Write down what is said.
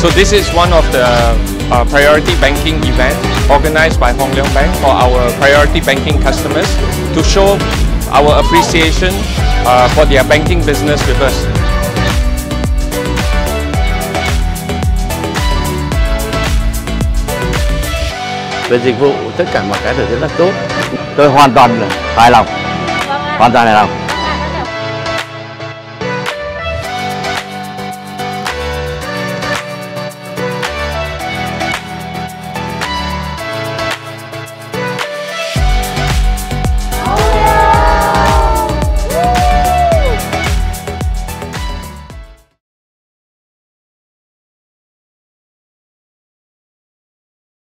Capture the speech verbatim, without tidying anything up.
So this is one of the uh, priority banking event organized by Hong Leong Bank for our priority banking customers to show our appreciation uh, for their banking business with us. Về dịch vụ tất cả mọi cái đều rất là tốt. Tôi hoàn toàn hài lòng, hoàn toàn hài lòng.